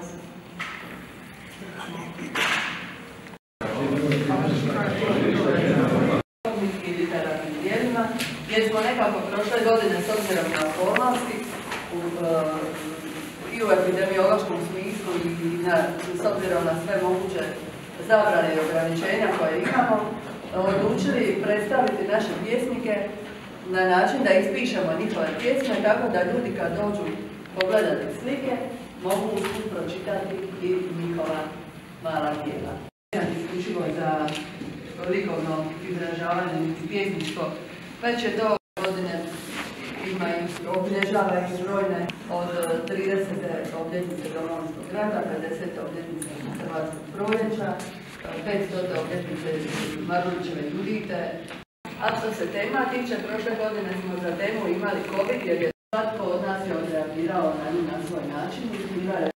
I literarnim djelima, jer smo nekako prošle godine s obzirom na okolnosti i u epidemiološkom smislu i s obzirom na sve moguće zabrane i ograničenja koje imamo, odlučili predstaviti naše pjesnike na način da ispišemo njihove pjesme tako da ljudi kad dođu pogledati slike mogu usput pročitati i njihova mala djela. Isključivo za likovno izražavanje niti pjesništvo, već je to godine ima i obilježava i brojne od 30. obljetnice Domovinskog rata, 50. obljetnice Hrvatskog proljeća, 500. obljetnice Marulićeve Judite. A što se tema tiče, prošle godine smo za temu imali COVID, jer je svatko od nas je odreagirao na nju na svoj način i bila je